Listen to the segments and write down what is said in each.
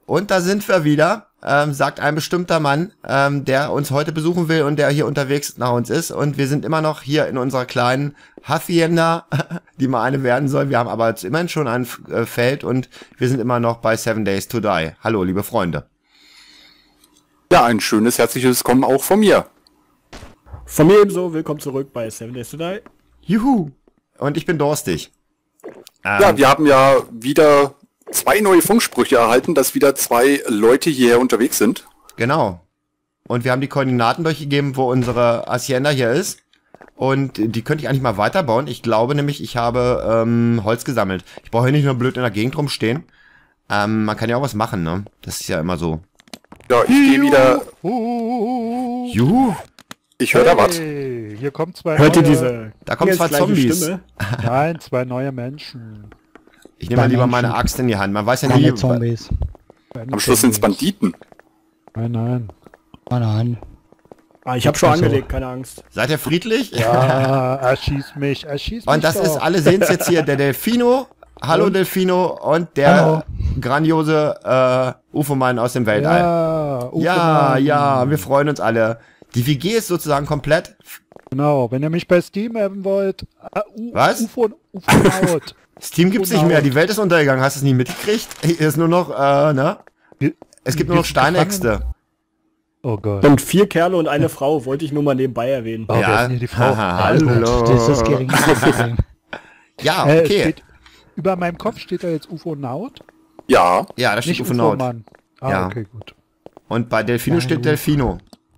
Und da sind wir wieder, sagt ein bestimmter Mann, der uns heute besuchen will und der hier unterwegs nach uns ist. Und wir sind immer noch hier in unserer kleinen Hacienda, die mal eine werden soll. Wir haben aber jetzt immerhin schon ein Feld und wir sind immer noch bei 7 Days to Die. Hallo, liebe Freunde. Ja, ein schönes, herzliches Willkommen auch von mir. Von mir ebenso, willkommen zurück bei 7 Days to Die. Juhu. Und ich bin durstig. Ja, wir haben ja wieder 2 neue Funksprüche erhalten, dass wieder 2 Leute hier unterwegs sind. Genau. Und wir haben die Koordinaten durchgegeben, wo unsere Hacienda hier ist. Und die könnte ich eigentlich mal weiterbauen. Ich glaube nämlich, ich habe Holz gesammelt. Ich brauche hier nicht nur blöd in der Gegend rumstehen. Man kann ja auch was machen, ne? Das ist ja immer so. Ja, ich gehe wieder... Juhu. Ich höre da was. Hier kommen 2 Hört ihr neue... diese Da kommen 2 gleiche Zombies. Stimme? Nein, 2 neue Menschen. Ich nehme mal lieber meine Axt in die Hand. Man weiß ja nie... Keine Zombies. Am Schluss sind es Banditen. Nein, nein. Nein. Ah, ich habe schon angelegt, keine Angst. Seid ihr friedlich? Ja, erschieß mich, erschieß mich. Und das doch. ist, alle sehen es jetzt hier, der Delfino. Hallo Delfino. Und der grandiose UFO-Mann aus dem Weltall. Ja, Ja, ja, wir freuen uns alle. Die WG ist sozusagen komplett. Genau, wenn ihr mich bei Steam haben wollt. Was? UFO out. Steam gibt's nicht mehr, die Welt ist untergegangen. Hast du es nie mitgekriegt? Hier ist nur noch, ne? Es gibt nur noch Steinäxte. Oh Gott. Und 4 Kerle und eine Frau, wollte ich nur mal nebenbei erwähnen. Oh, wer ist denn hier die Frau? Haha, hallo. Das ist gering. Ja, okay. Über meinem Kopf steht da jetzt UFO-Naut? Ja, Ja, da steht Nicht UFO-Naut. UFO-Mann. Ah, Ja. okay, gut. Und bei Delfino steht Delfino.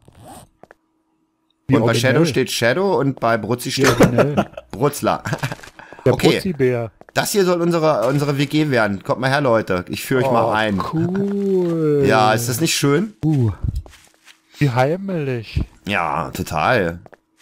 Wie Und bei originell. Shadow steht Shadow und bei Brutzi steht Originell. Brutzler. Der Okay. Putzibär. Das hier soll unsere WG werden. Kommt mal her, Leute. Ich führe euch mal ein. Cool. Ja, ist das nicht schön? Wie heimelig. Ja, total.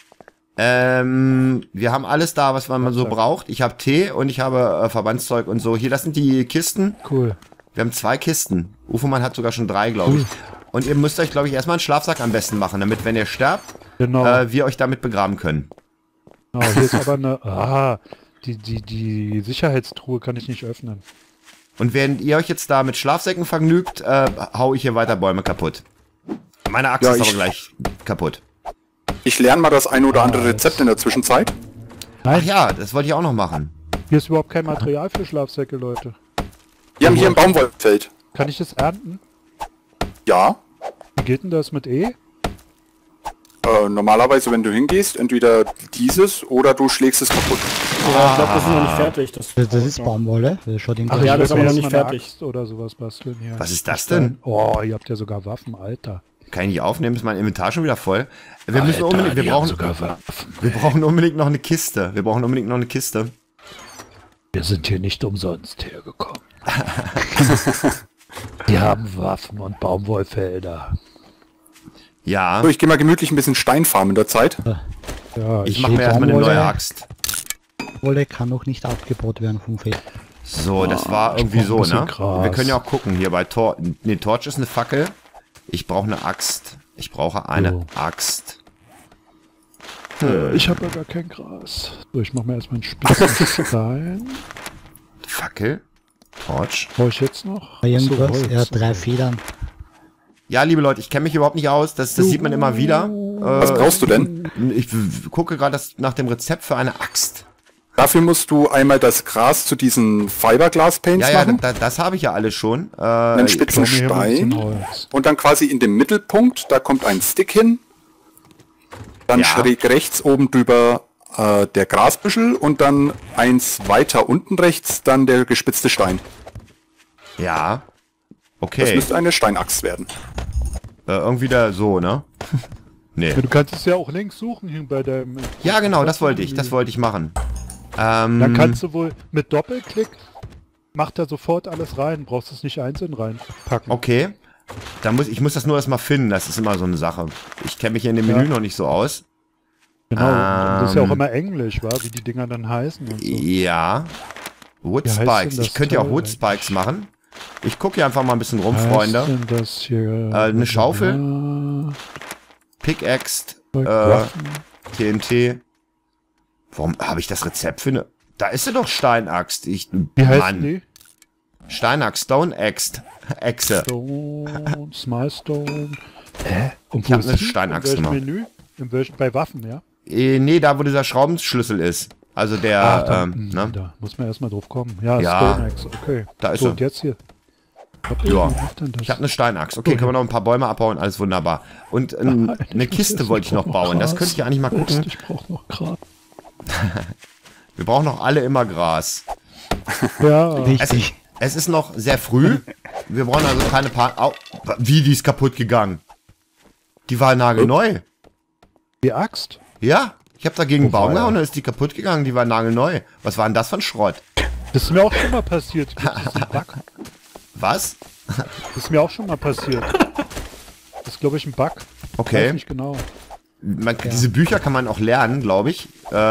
Wir haben alles da, was man so braucht. Ich habe Tee und ich habe Verbandszeug und so. Hier, das sind die Kisten. Cool. Wir haben 2 Kisten. Ufoman hat sogar schon 3, glaube ich. Und ihr müsst euch, glaube ich, erstmal einen Schlafsack am besten machen, damit, wenn ihr sterbt, Genau. wir euch damit begraben können. Genau, hier ist aber eine... Ah, die Sicherheitstruhe kann ich nicht öffnen. Und während ihr euch jetzt da mit Schlafsäcken vergnügt, hau ich hier weiter Bäume kaputt. Meine Axt Ja, ist aber ich- gleich kaputt. ich lerne mal das ein oder andere Rezept in der Zwischenzeit. Ach ja, das wollte ich auch noch machen. Hier ist überhaupt kein Material für Schlafsäcke, Leute. Wir haben hier ein Baumwollfeld. Kann ich das ernten? Ja, Wie geht denn das mit E? normalerweise, wenn du hingehst, entweder dieses oder du schlägst es kaputt. Ja, ich glaube, das ist noch nicht fertig. Das ist Baumwolle. Das schaut Ach ja, das ist aber noch Erst nicht mal eine fertig. Axt oder sowas basteln hier. Was ist das denn? Oh, ihr habt ja sogar Waffen, Alter. Kann ich nicht aufnehmen, ist mein Inventar schon wieder voll. Wir müssen Alter, unbedingt, die haben sogar Waffen. wir brauchen unbedingt noch eine Kiste. Wir brauchen unbedingt noch eine Kiste. Wir sind hier nicht umsonst hergekommen. Die haben Waffen und Baumwollfelder. Ja, So, ich gehe mal gemütlich ein bisschen Stein farmen in der Zeit. Ja, ich mache mir erstmal eine neue Axt. Baumwolle kann noch nicht abgebaut werden vom Feld. So, das war irgendwie brauch ein so, bisschen ne? Gras. Wir können ja auch gucken, hier bei Torch ist eine Fackel. Ich brauche eine Axt. Ich brauche eine Axt. Ich habe ja gar kein Gras. So, ich mache mir erstmal einen spitzen Stein. Fackel. Torch. Brauche ich jetzt noch? Irgendwas, Holz. er hat 3 Federn. Ja, liebe Leute, ich kenne mich überhaupt nicht aus. Das sieht man immer wieder. Was brauchst du denn? Ich gucke gerade nach dem Rezept für eine Axt. Dafür musst du einmal das Gras zu diesen Fiberglass-Paints Ja, machen, das habe ich ja alles schon. einen spitzen Brauche mir hier mal ein bisschen Stein Holz. und dann quasi in dem Mittelpunkt, da kommt ein Stick hin, dann Ja. schräg rechts oben drüber der Grasbüschel und dann eins weiter unten rechts dann der gespitzte Stein. Ja. Das Okay. müsste eine Steinaxt werden. Irgendwie da so, ne? Nee. Ja, du kannst es ja auch links suchen hier bei deinem... Ja, genau, das wollte ich machen. Dann kannst du wohl mit Doppelklick macht er sofort alles rein. Brauchst es nicht einzeln reinpacken. Okay. Ich muss das nur erstmal finden, das ist immer so eine Sache. Ich kenne mich hier in dem Menü noch nicht so aus. Genau. Und das ist ja auch immer Englisch, wa? Wie die Dinger dann heißen und so. Ja. Wood Wie heißt Spikes. denn das Ich könnte ja auch Teil Wood eigentlich? Spikes machen. Ich gucke hier einfach mal ein bisschen rum, Was Freunde. ist denn das hier? Eine Schaufel. Pickaxe, Waffen. TNT. Warum habe ich das Rezept für eine... Da ist sie doch Steinaxt. Wie heißt die? Steinaxt, Stone Axt. Echse. Stone, Smilestone. Und Ich hab eine Steinachs in welchem gemacht. Menü? In welchem, bei Waffen, ja? Nee, da wo dieser Schraubenschlüssel ist. Also der, ne? Da muss man erstmal drauf kommen. Ja, Ja. Stone Axe, okay. Da ist so, er. und jetzt hier. Ja. Wie macht denn das? Ich habe eine Steinachs. Okay, können wir noch ein paar Bäume abbauen, alles wunderbar. Und eine Kiste wollte ich noch bauen. Das könnte ich eigentlich mal gucken. Ich brauche noch Gras. Wir brauchen noch alle immer Gras. Ja, Richtig. Es ist noch sehr früh. Wir brauchen also keine Wie, die ist kaputt gegangen? Die war nagelneu. die Axt. Ja, ich habe dagegen einen Baum weia. gehauen, dann ist die kaputt gegangen. Die war nagelneu. Was war denn das für ein Schrott? Das ist mir auch schon mal passiert. Gibt es einen Bug? Was? Das ist mir auch schon mal passiert. Das ist, glaube ich, ein Bug. Ich Okay. weiß nicht genau. Diese Bücher kann man auch lernen, glaube ich.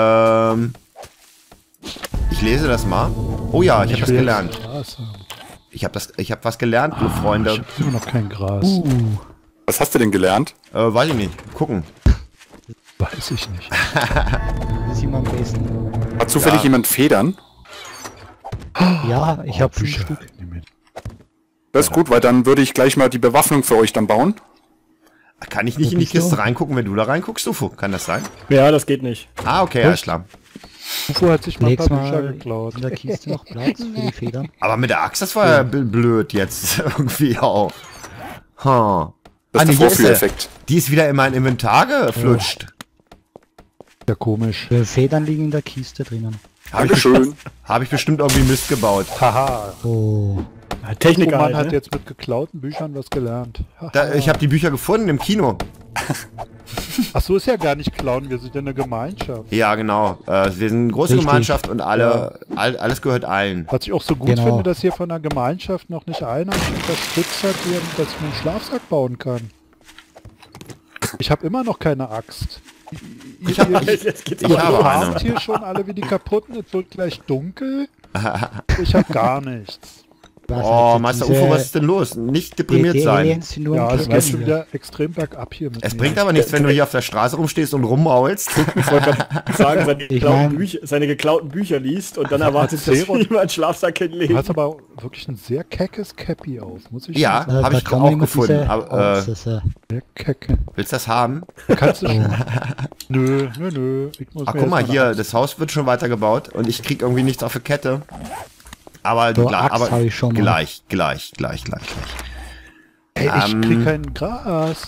Ich lese das mal. Oh ja, ich habe das will gelernt. jetzt Gras haben. Ich habe was gelernt, du Ich Freunde. habe immer noch kein Gras. Was hast du denn gelernt? Weiß ich nicht. Gucken. Weiß ich nicht. Das ist immer am besten. Hat zufällig jemand Federn? Ja, ich habe 5 Bücher. Stück. Das ist gut, weil dann würde ich gleich mal die Bewaffnung für euch dann bauen. Kann ich nicht in die bist du? Kiste reingucken, wenn du da reinguckst, Ufo? Kann das sein? Ja, das geht nicht. Ah, okay, alles klar. Ufo hat sich mal ein Leg's paar Bücher mal geklaut. in der Kiste noch Platz für die Federn. Aber mit der Axt, das war ja blöd jetzt irgendwie auch. Huh. Das ist der hier ist sie. Vorführeffekt. Die ist wieder in mein Inventar geflutscht. Ja, komisch. Federn liegen in der Kiste drinnen. Dankeschön. Habe ich bestimmt irgendwie Mist gebaut. Haha. Oh. Techniker Man halt, hat ne? jetzt mit geklauten Büchern was gelernt. Ich habe die Bücher gefunden im Kino. Ach so, ist ja gar nicht klauen, wir sind ja eine Gemeinschaft. Ja, genau. Wir sind eine große Richtig. Gemeinschaft und alles gehört allen. Was ich auch so gut Genau. finde, dass hier von der Gemeinschaft noch nicht einer mich unterstützt hat, dass ich mir einen Schlafsack bauen kann. Ich habe immer noch keine Axt. Ich habe Jetzt geht's Ich aber habe los. eine. Habt hier schon alle wie die kaputten, es wird gleich dunkel. Ich habe gar nichts. Oh, Meister Ufo, was ist denn los? Nicht deprimiert die sein. Aliens sind nur Ja, ein es geht schon wieder extrem bergab hier mit Es mir. bringt aber nichts, wenn du hier auf der Straße rumstehst und rummaulst. Ich wollte gerade sagen, Ich seine geklauten Bücher liest und dann erwartet, dass Zero. jemand einen Schlafsack Du hinlegt. hast aber wirklich ein sehr keckes Cappy auf, muss ich Ja, sagen. habe ich auch gefunden. Aber, Sehr kecke. willst du das haben? Kannst du schon. Nö. Ich muss Ach, mir guck mal erst hier, eine das Haus wird schon weiter gebaut und ich krieg irgendwie nichts auf die Kette. Aber, So, Axt aber hab ich schon mal. gleich. Ey, ich krieg kein Gras.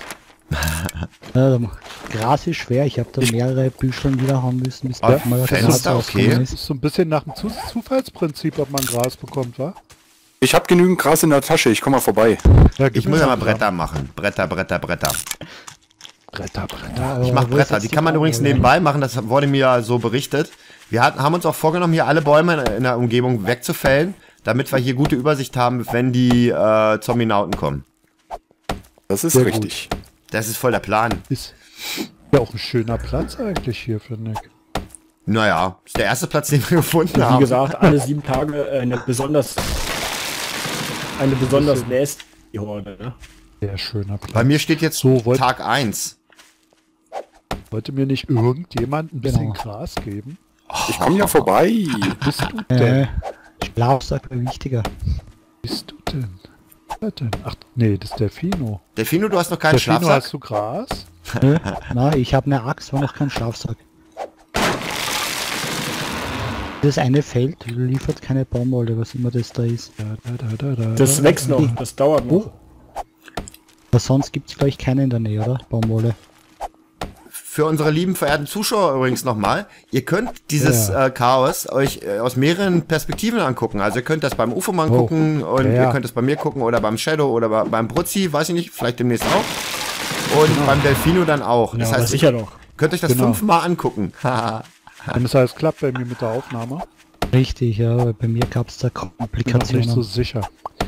Gras ist schwer, ich habe da mehrere Büscheln wieder haben müssen, bis Ah, mal das Fenster, Gras okay. rausgekommen Das ist. ist so ein bisschen nach dem Zufallsprinzip, ob man Gras bekommt, wa? Ich habe genügend Gras in der Tasche, ich komme mal vorbei. Ja, Ich muss ja mal Bretter machen. Bretter. Bretter. Ja, Ich aber mache wo ist Bretter. jetzt Die kann man übrigens Baumwolle? nebenbei machen, das wurde mir ja so berichtet. Wir haben uns auch vorgenommen, hier alle Bäume in der Umgebung wegzufällen, damit wir hier gute Übersicht haben, wenn die Zombie-Nauten kommen. Das ist Sehr richtig. Das ist voll der Plan. Ist ja auch ein schöner Platz eigentlich hier, finde ich. Naja, ist der erste Platz, den wir gefunden Wie haben. gesagt, alle 7 Tage eine besonders nasty Horde. Ne? Sehr schöner Platz. Bei mir steht jetzt So, Tag 1. Wollte mir nicht irgendjemand ein bisschen Genau. Gras geben? Ich komme ja vorbei. Bist du denn? Schlafsack wäre wichtiger. Bist du denn? Wer denn? Ach, nee, das ist Delfino. Delfino, du hast noch keinen Delfino, Schlafsack? hast du Gras? Nö, na, ich habe eine Axt, aber noch keinen Schlafsack. Das eine Feld liefert keine Baumwolle, was immer das da ist. Das wächst noch, das dauert noch. Aber sonst gibt es, glaube ich, keine in der Nähe, oder? Baumwolle. Für unsere lieben verehrten Zuschauer übrigens nochmal, ihr könnt dieses Chaos euch aus mehreren Perspektiven angucken. Also ihr könnt das beim Ufoman gucken und ihr könnt es bei mir gucken oder beim Shadow oder beim Brutzi, weiß ich nicht, vielleicht demnächst auch. Und beim Delfino dann auch. Ja, Das aber heißt, sicher noch. könnt euch das Genau. 5-mal angucken. Und das heißt, klappt bei mir mit der Aufnahme. Richtig, ja, weil bei mir gab es da Bin noch nicht Komplikationen. so sicher.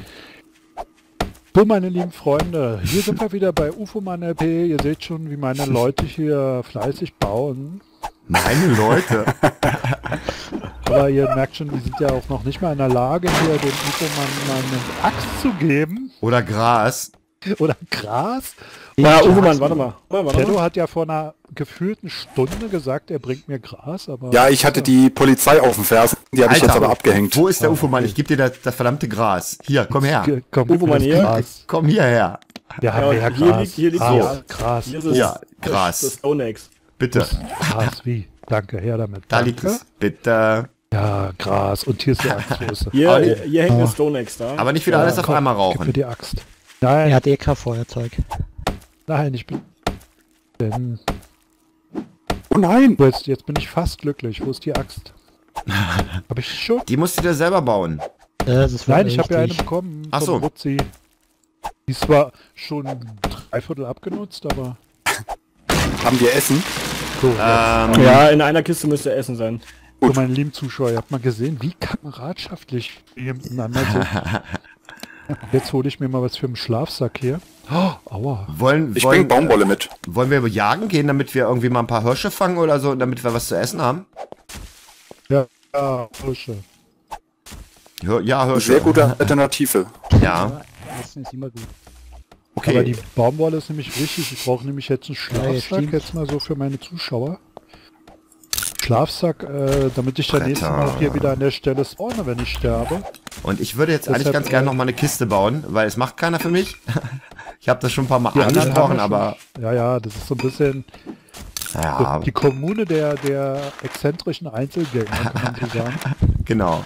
So, meine lieben Freunde, hier sind wir wieder bei UFOman LP. Ihr seht schon, wie meine Leute hier fleißig bauen. Meine Leute. Aber ihr merkt schon, die sind ja auch noch nicht mal in der Lage, hier dem UFOman mal eine Axt zu geben. Oder Gras. Oder Gras? Ja, Uwemann, warte mal. Shadow hat ja vor einer gefühlten Stunde gesagt, er bringt mir Gras, aber... Ja, ich hatte die Polizei auf dem Fersen, die habe ich jetzt aber abgehängt. Wo ist der Ufomann? Ich gebe dir das verdammte Gras. Hier, komm her. Komm, Uwemann hier. Gras. Komm hierher. Wir haben ja hier Gras. hier liegt Gras. Hier ist es, Ja, Gras. das Stonex. Bitte. Gras, wie? Danke, her damit. Da Danke. liegt es. Bitte. Ja, Gras. Und hier ist die Axtgröße. Hier hängt eine Stonex da. Aber nicht wieder alles auf einmal Gib mir rauchen. die Axt. Nein, Er hat eh kein Feuerzeug. nein, ich bin... Denn... Oh nein! Jetzt bin ich fast glücklich. Wo ist die Axt? Hab ich schon? Die musst du dir selber bauen. Das war Nein, ich habe ja eine richtig. bekommen. Ach vom so. Rutzi. Die ist zwar schon 3/4 abgenutzt, aber... Haben wir Essen? So, Ja, in einer Kiste müsste Essen sein. für meine lieben Zuschauer, ihr habt mal gesehen, wie kameradschaftlich wir miteinander sind. Jetzt hole ich mir mal was für einen Schlafsack hier. Oh, aua. Ich bringe Baumwolle mit. Wollen wir jagen gehen, damit wir irgendwie mal ein paar Hirsche fangen oder so, damit wir was zu essen haben? Ja, Hirsche. Ja, Hirsche. Sehr gute Alternative. Ja, Essen ist immer gut. okay. Aber die Baumwolle ist nämlich wichtig. Ich brauche nämlich jetzt einen Schlafsack, stimmt. jetzt mal so für meine Zuschauer. Schlafsack, damit ich dann Bretter. nächstes Mal auch hier wieder an der Stelle spawne, wenn ich sterbe. Und ich würde jetzt eigentlich Deshalb, ganz gerne noch mal eine Kiste bauen, weil es macht keiner für mich. Ich habe das schon ein paar Mal Die anderen angesprochen, haben aber ja, ja, das ist so ein bisschen ja, die Kommune der exzentrischen Einzelgänger, kann man so sagen. genau.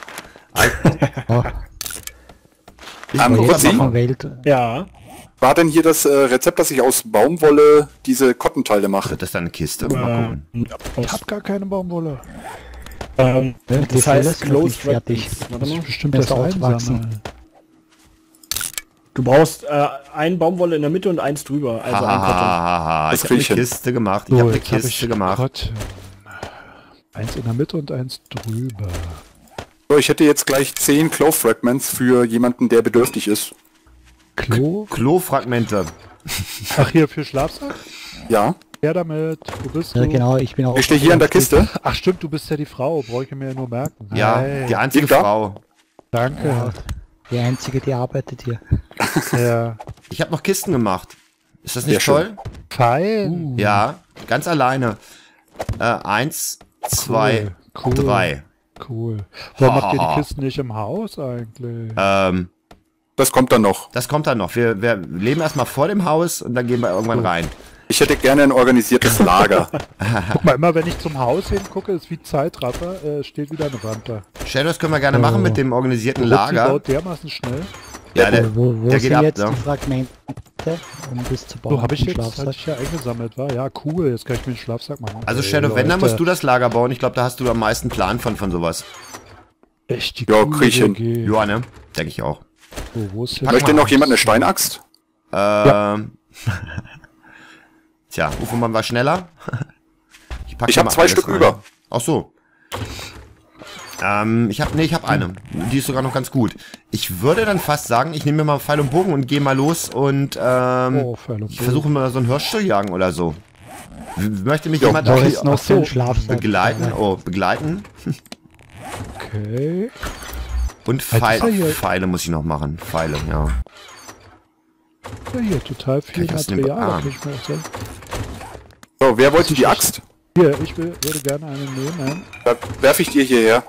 Rutzi, Von Welt. Ja. war denn hier das Rezept, dass ich aus Baumwolle diese Kottenteile mache? Wird das dann eine Kiste? Mal gucken. Ich habe gar keine Baumwolle. Die Das Fälle heißt sind noch nicht Closed fertig. Weapons. Warte Das mal. ist bestimmt Das das dauert wachsen. Einsammeln. Du brauchst einen Baumwolle in der Mitte und eins drüber. Also ein Karton. Hahaha, Das ich habe eine krieg ich hin. Kiste gemacht. Ich So, habe eine jetzt hab Kiste gemacht. Gott, eins in der Mitte und eins drüber. So, ich hätte jetzt gleich 10 Claw Fragments für jemanden, der bedürftig ist. Klo? Klofragmente. Ach, hier für Schlafsack? Ja. Her damit. Wo bist Ja, du? genau, ich bin auch... Ich stehe hier an der Kiste. Ach stimmt, du bist ja die Frau. Brauche ich mir ja nur merken. Ja, Hey, die einzige Liegt da? Frau. danke. Die Einzige, die arbeitet hier. Ja. Ich habe noch Kisten gemacht. Ist das nicht Sehr toll? Fein. Ja, ganz alleine. 1, 2, Cool. 3. Cool. Warum macht ihr die Kisten nicht im Haus eigentlich? Das kommt dann noch. Das kommt dann noch. Wir leben erstmal vor dem Haus und dann gehen wir irgendwann rein. Ich hätte gerne ein organisiertes Lager. Guck mal, immer wenn ich zum Haus hingucke, ist wie Zeitraffer, steht wieder eine Wand da. Shadows können wir gerne machen mit dem organisierten Rutzi Lager. baut dermaßen schnell. Ja, der Wo geht sind ab, jetzt ne? die Fragmente, um das zu bauen? So, habe ich im jetzt Schlafsack? hab ich ja eingesammelt, war. Ja, cool, jetzt kann ich mir einen Schlafsack machen. Also Shadow, wenn, dann musst du das Lager bauen. Ich glaube, da hast du am meisten Plan von sowas. Echt, die Ja, coole krieg ich hin. WG. Ja, ne? Denke ich auch. So, wo ist Pack Möchte mal noch aus. jemand eine Steinaxt? Tja, Ufomann war schneller. pack Ich hier hab mal 2 alles Stück rein. über. Ach so. Ich habe eine. Die ist sogar noch ganz gut. Ich würde dann fast sagen, ich nehme mir mal Pfeil und Bogen und gehe mal los und Oh, Pfeil und ich Bogen. versuche mal so einen Hirsch zu jagen oder so. Möchte mich Ja, jemand Da auch ist noch so ein hier Schlafsack. begleiten? Oh, begleiten. Okay. Und ist ja hier- Pfeile muss ich noch machen. Pfeile, ja. Ja, hier, total viel ich aus dem Material. Arm? Da kann ich mir auch sagen. So, wer wollte die Axt? Hier, ich würde gerne eine nehmen. Da werfe ich dir hierher.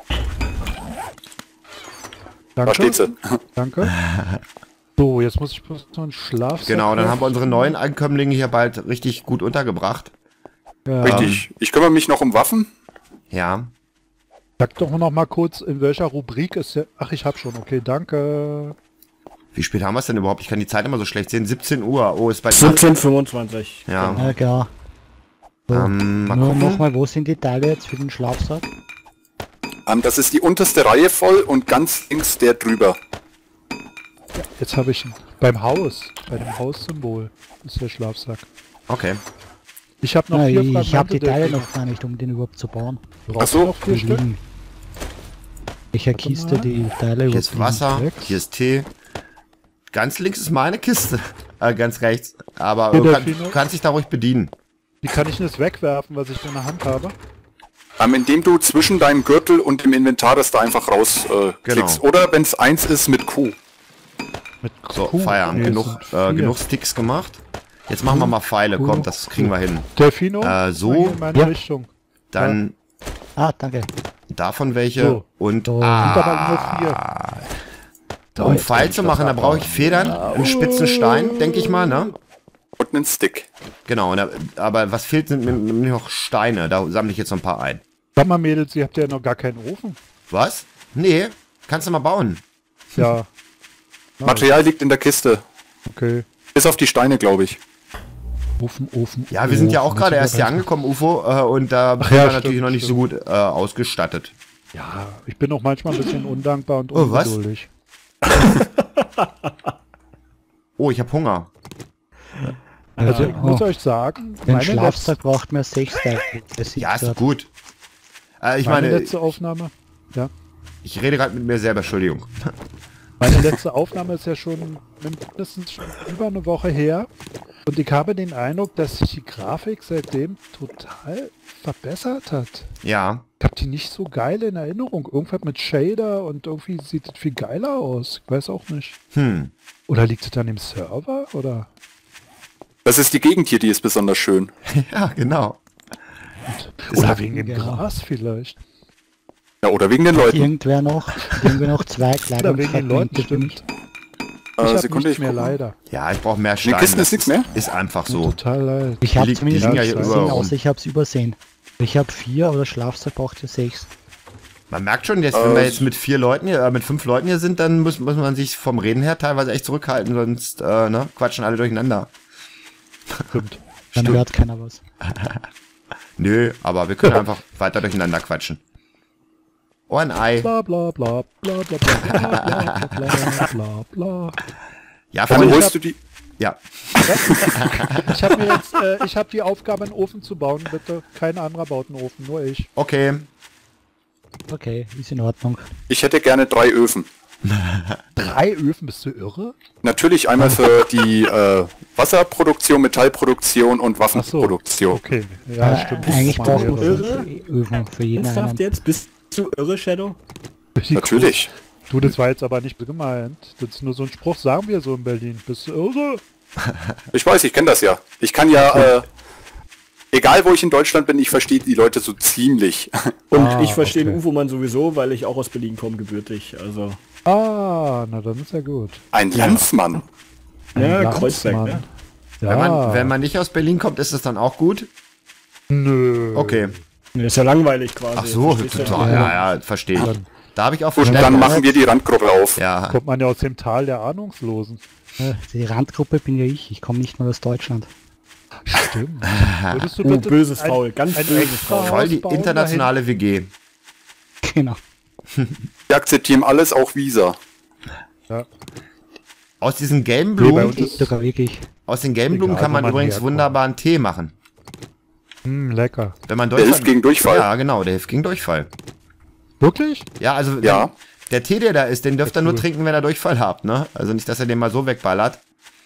Danke. Da steht sie. Danke. So, jetzt muss ich bloß noch einen Schlafsack. Genau, dann haben wir unsere werfen. neuen Ankömmlinge hier bald richtig gut untergebracht. Ja. Richtig. Ich kümmere mich noch um Waffen. Ja. Sag doch noch mal kurz, in welcher Rubrik ist der... Ach, ich hab schon. Okay, danke. Wie spät haben wir es denn überhaupt? Ich kann die Zeit immer so schlecht sehen. 17 Uhr. Oh, ist bei 17:25. Ja. Ja, genau. So, Mal nur gucken. nochmal, wo sind die Teile jetzt für den Schlafsack? Das ist die unterste Reihe voll und ganz links der drüber. Jetzt habe ich ihn. Beim Haus. Bei dem Haussymbol ist der Schlafsack. Okay. Ich habe noch Ja, 4 ich habe die der Teile kriegt- noch gar nicht, um den überhaupt zu bauen. Brauchst Ach so. du noch 4 Die Stück? liegen. Welcher Warte Kiste mal. die Teile Hier ist Wasser, Sechs. hier ist Tee. Ganz links ist meine Kiste. Ganz rechts. Aber Hier, du Delfino. kannst dich da ruhig bedienen. Wie kann ich denn das wegwerfen, was ich in der Hand habe? Indem du zwischen deinem Gürtel und dem Inventar das da einfach raus klickst. Genau. Oder wenn es 1 ist mit Q. Mit So, Kuh. Feierabend. Nee, Genug, sind 4. genug Sticks gemacht. Jetzt machen wir mal Pfeile. Komm, das kriegen wir hin. Delfino? So. Mal hier in meine Ja. Richtung. Dann Danke. davon welche. So. Und So. Sind aber nur 4. um Pfeil zu machen, da brauche ich Federn, einen spitzen Stein, denke ich mal, ne? Und einen Stick. Genau, aber was fehlt, sind mir noch Steine. Da sammle ich jetzt noch ein paar ein. Sag mal, Mädels, ihr habt ja noch gar keinen Ofen. Was? Nee, kannst du mal bauen. Ja, Material liegt in der Kiste. okay. Bis auf die Steine, glaube ich. Ofen. Ja, wir sind ja auch Ofen. gerade erst hier angekommen, UFO, und da sind ja, wir stimmt, natürlich noch nicht so gut ausgestattet. Ja, ich bin auch manchmal ein bisschen undankbar und Oh, was? ungeduldig. Oh, ich habe Hunger. Also ich muss euch sagen, Den meine Schlafsack braucht mehr 6 Teile. Ja, ist gut. Ich meine meine, letzte Aufnahme, ja, ich rede gerade mit mir selber, Entschuldigung. meine letzte Aufnahme ist ja schon mindestens schon über eine Woche her und ich habe den Eindruck, dass sich die Grafik seitdem total verbessert hat. Ja, Ich habe die nicht so geil in Erinnerung. Irgendwas mit Shader und irgendwie sieht es viel geiler aus. Ich weiß auch nicht. Oder liegt es an dem Server? Oder? Das ist die Gegend hier, die ist besonders schön. ja, genau. Oder wegen dem ja. Gras vielleicht. Ja, oder wegen den Leuten. Irgendwer noch 2 Oder wegen den Leuten, Kleidungsfragmente für mich. stimmt. Ich habe Sekunde, nichts ich mehr, guck mal. leider. Ja, ich brauche mehr In Steine. den Kisten ist nichts mehr? Ist einfach so. Total leid. Ich habe liegt- zumindest die liegen ja nichts hier gesehen, überall rum. außer ich habe es übersehen. Ich habe 4, aber der Schlafsack braucht ja 6. Man merkt schon, jetzt, wenn wir jetzt mit 4 Leuten hier, mit 5 Leuten hier sind, dann muss man sich vom Reden her teilweise echt zurückhalten, sonst quatschen alle durcheinander. Stimmt. Dann hört keiner was. Nö, aber wir können einfach weiter durcheinander quatschen. Oh, ein Ei. Bla bla bla bla bla bla bla bla bla bla. Ja, Dann Freunde, holst du die. ja. Ich habe mir jetzt, ich habe die Aufgabe, einen Ofen zu bauen, bitte. Kein anderer baut einen Ofen, nur ich. Okay. Okay, ist in Ordnung. Ich hätte gerne 3 Öfen. 3 Öfen, bist du irre? Natürlich einmal für die Wasserproduktion, Metallproduktion und Ach so. Waffenproduktion. Okay, ja, stimmt. Eigentlich Das brauchen machen wir Öfen für jeden Ernsthaft einen. jetzt? Bist du irre, Shadow? mehrere. Natürlich. Du, das war jetzt aber nicht gemeint. Das ist nur so ein Spruch, sagen wir so in Berlin. Bist du irre? Ich weiß, ich kenne das ja. Ich kann ja, egal wo ich in Deutschland bin, ich verstehe die Leute so ziemlich. Und Ah, ich verstehe okay. den UFO-Mann sowieso, weil ich auch aus Berlin komme, gebürtig. Also, Ah, na dann ist ja gut. Ein Landsmann. ja, Landsmann. Kreuzberg, ne? Ja. Wenn man nicht aus Berlin kommt, ist es dann auch gut? Nö. Okay. Das ist ja langweilig quasi. Ach so, Verstehst du? total. Ja, verstehe ich. Da habe ich auch Gut, dann Verständnis. machen wir die Randgruppe auf. Ja, Kommt man ja aus dem Tal der Ahnungslosen. Die Randgruppe bin ja ich. Ich komme nicht mal aus Deutschland. Stimmt. Würdest du Oh, bitte böses ein- Faul, ganz ein böses extra Faul. voll die Haus bauen internationale WG. Genau. Wir akzeptieren alles, auch Visa. dahin? Aus diesen gelben Nee, bei Blumen, uns ist Sogar wirklich. aus den gelben Blumen Egal, kann man wo man übrigens herkommt. wunderbaren Tee machen. Lecker. Wenn man Der hilft gegen Durchfall. Ja, genau, der hilft gegen Durchfall. Wirklich? Ja, also Ja. der Tee, der da ist, den dürft ihr nur cool. trinken, wenn ihr Durchfall habt, ne? Also nicht, dass ihr den mal so wegballert.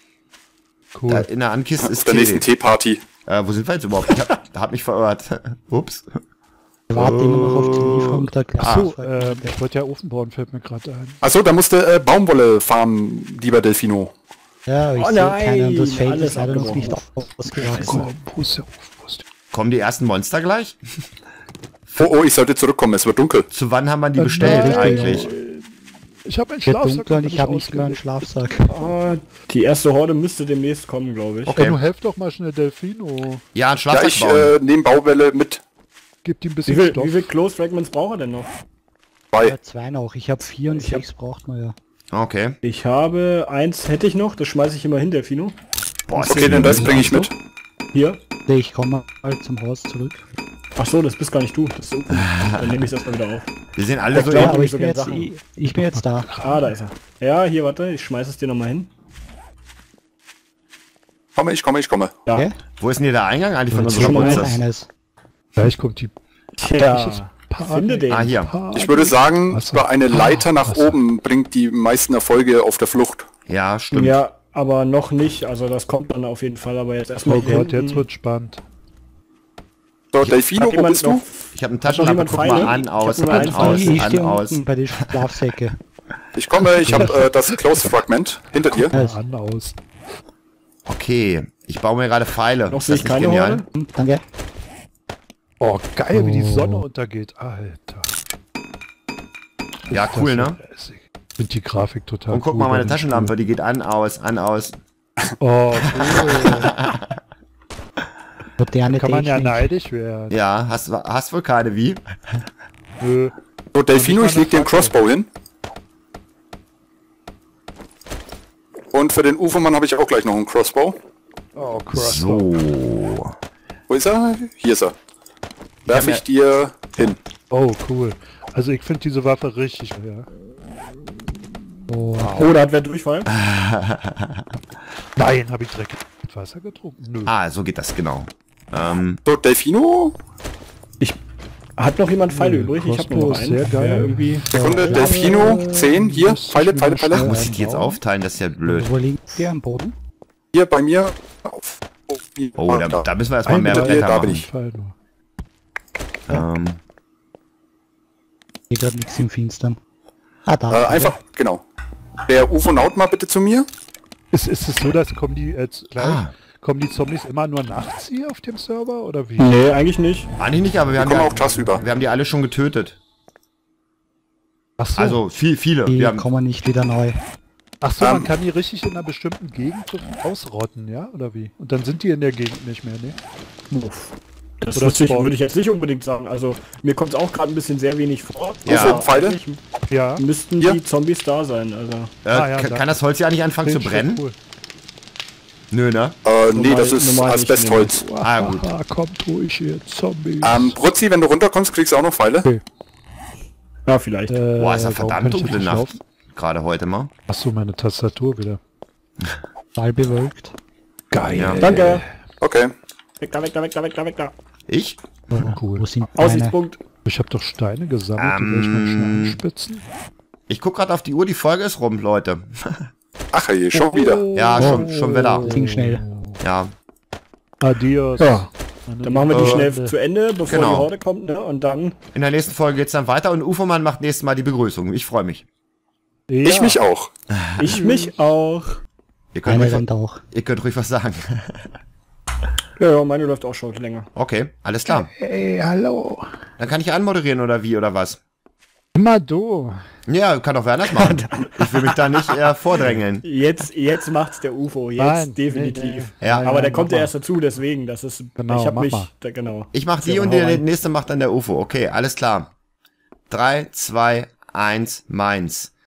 Cool. Da in der Ankiste Auf ist der nächsten Tee. Teeparty. Wo sind wir jetzt überhaupt? Ich hab mich verirrt. Ups. Ich warte immer noch auf die Lieferung der Achso, Glasfragmente. ich wollte ja Ofen bauen, fällt mir gerade ein. Achso, da musste Baumwolle farmen, lieber Delfino. Ja, ich Oh sehe keinen. Das nein, Feld alles ist leider noch abgebrochen. nicht ausgewachsen. Komm, wo ist der Ofen? Wo ist der? Kommen die ersten Monster gleich? Oh, ich sollte zurückkommen, es wird dunkel. Zu wann haben wir die bestellt nein. eigentlich? Ich habe einen Wird Schlafsack. dunkler und noch ich habe nicht nicht mehr einen ausgelegt. Schlafsack. Ah, die erste Horde müsste demnächst kommen, glaube ich. Okay. Ja, du helft doch mal schnell Delfino. Ja, ein Ja, Schlafsack ich bauen. nehme Bauwelle mit. Gib ihm ein Wie bisschen viel, Stoff. wie viel Close Fragments braucht er denn noch? 2. Ja, 2 noch. Ich habe 4 und Ich hab- 6 braucht man ja. Okay. Ich habe 1, hätte ich noch, das schmeiße ich immer hin, Delfino. Boah, ist Okay, den Rest bringe ich mit. Hier. Nee, ich komme mal zum Haus zurück. Ach so, das bist gar nicht du. Das ist so gut. Dann nehme ich das mal wieder auf. wir sind alle so Ja, Ja, aber aber ich ich so bin, gern jetzt, Sachen. ich bin jetzt da. Ah, da ist er. Ja, hier, warte, ich schmeiße es dir nochmal hin. Ich komme. Ja. Okay? Wo ist denn hier der Eingang eigentlich von Das unserem ist schon mal Monster? Eines. Gleich kommt die Tja, finde den. Ah, hier. Party. Ich würde sagen, Wasser. über eine Leiter nach Wasser. oben bringt die meisten Erfolge auf der Flucht. Ja, stimmt. Ja, aber noch nicht. Also das kommt dann auf jeden Fall. Aber jetzt erstmal Oh hier Gott, hinten. jetzt wird spannend. So, Delfino, Hat wo jemand bist du? noch? Ich habe eine Hat noch Taschenlampe, jemand guck Pfeile? mal an, Ich aus, hab nur an, einen aus, Ich an, stehe aus. unten bei den Schlafsäcke. Ich komme, ich habe das Close Fragment hinter dir. An aus. Okay, ich baue mir gerade Pfeile. Noch Ist sehe das ich nicht keine genial? Horde. Danke. Oh, geil, wie die Sonne untergeht. Alter. Ja, Ist das cool, schon ne? lässig. Ich finde die Grafik total Und guck cool mal, meine bei dem Taschenlampe, die geht an, aus, an, aus. Spiel. Oh, cool. Moderne Kann man ja Technik. neidisch werden. Ja, hast wohl keine, wie? Nö. So, Delfino, ich leg den Crossbow hin. Und für den Ufermann habe ich auch gleich noch einen Crossbow. Oh, krass. So. Wo ist er? Hier ist er. Werfe ich dir hin. Oh, cool. Also ich finde diese Waffe richtig, ja. Oh, Oh, da hat wer Durchfall. Nein, habe ich direkt mit Wasser getrunken? Nö. Ah, so geht das, genau. So, Delfino. Hat noch jemand Pfeile übrig? Ich habe Crossbow noch ist einen. sehr geil. Ja, irgendwie. Sekunde, Delfino, 10, hier, Pfeile, Pfeile, Pfeile. Muss ich die jetzt aufteilen? Das ist ja blöd. wo liegt der am Boden? Hier bei mir. Auf. Oh, da müssen wir erstmal mehr Hier, Blätter da bin machen. ich. Fall nur. Geht gerade nichts im Finstern. Ah, da. Einfach, genau. Der Ufonaut mal bitte zu mir. Ist es so, dass kommen die jetzt gleich, Ah. kommen die Zombies immer nur nachts hier auf dem Server oder wie? Nee, eigentlich nicht. Eigentlich nicht, aber wir haben, kommen auch tagsüber. wir haben die alle schon getötet. Ach so, Also viele. Die Wir haben, kommen nicht wieder neu. man kann die richtig in einer bestimmten Gegend ausrotten, ja? Oder wie? Und dann sind die in der Gegend nicht mehr, ne? Das Oder Spawn. würde ich jetzt nicht unbedingt sagen. Also mir kommt es auch gerade ein bisschen sehr wenig vor. Ja. Aber Pfeile? eigentlich Ja. müssten Ja. die Zombies da sein. Also ja, kann das Holz ja nicht anfangen zu Klingt brennen? schon cool. Nö, ne? Nee, das ist normal nicht, Asbestholz. Ah, gut. Haha, kommt ruhig hier, Zombies. Brutzi, wenn du runterkommst, kriegst du auch noch Pfeile. ja, vielleicht. Boah, ist ja warum verdammt kann ich dunkle nicht Nacht. laufen? Gerade heute mal. Achso, meine Tastatur wieder. Ball bewölkt. Geil. Ja. Danke. Okay. Weg da, weg da, weg da, weg da, weg da. Ich? Oh, cool. Wo sind meine? Aussichtspunkt. Ich habe doch Steine gesammelt, die will ich mal schnell anspitzen. Ich guck gerade auf die Uhr, die Folge ist rum, Leute. Ach je, schon wieder. Ja, schon wieder. Ging schnell. Ja. Adios. Ja. Dann machen wir die schnell zu Ende, bevor genau. die Horde kommt, ne? Und dann. In der nächsten Folge geht's dann weiter und Ufermann macht nächstes Mal die Begrüßung. Ich freue mich. Ja. Ich mich auch. Ich mich auch. Ihr könnt, Einer ruhig, rennt auch. ihr könnt ruhig was sagen. Ja, meine läuft auch schon länger. Okay, alles klar. Hey, hallo. Dann kann ich anmoderieren oder wie oder was? Immer du. Ja, kann doch wer anders machen. Ich will mich da nicht vordrängeln. Jetzt macht's der UFO, jetzt Nein, definitiv. nee. Ja. Aber der kommt ja mach erst dazu, deswegen, das ist. Genau, ich hab mach mich. mal. Genau. Ich mach die Ja, und hau der rein. nächste macht dann der UFO. Okay, alles klar. 3, 2, 1, meins.